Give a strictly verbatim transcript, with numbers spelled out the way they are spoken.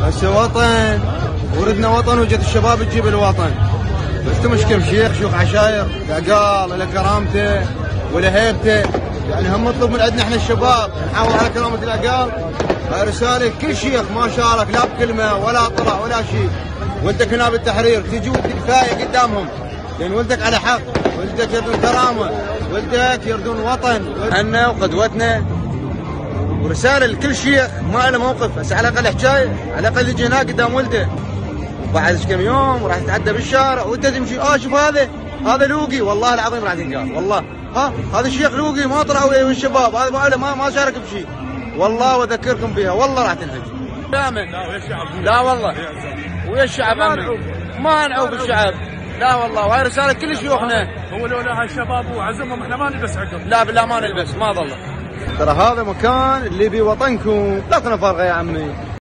هسه وطن، وردنا وطن وجت الشباب تجيب الوطن. بس انتم مش كم شيخ شيوخ عشاير قال الى كرامته ولا هيبته، يعني هم نطلب من عندنا احنا الشباب نحافظ على كرامه الاقال. هاي رساله كل شيخ ما شارك لا بكلمه ولا طلع ولا شيء. ولدك هنا بالتحرير تجي ولدك كفايه قدامهم، لان ولدك على حق، ولدك يردون كرامه، ولدك يردون وطن، احنا وقدوتنا. ورساله لكل شيخ ما له موقف، بس على الاقل حكايه، على الاقل يجي هناك قدام ولده. بعد كم يوم وراح تتعدى بالشارع وانت تمشي اه شوف هذا هذا لوقي، والله العظيم راح تنقال، والله ها هذا الشيخ لوقي ما طلع ويا الشباب، هذا ما ما ما شارك بشيء، والله واذكركم بها، والله راح تنهج. لا ويا الشعب، لا والله ويا الشعب عمي ما نعوب الشعب، لا والله. وهي رساله كل شيوخنا. هو لولا هالشباب وعزمهم احنا ما نلبس عقب. لا بالله ما نلبس ما ظل. ترى هذا مكان اللي بيه وطنكم، لا تنفرغه يا عمي.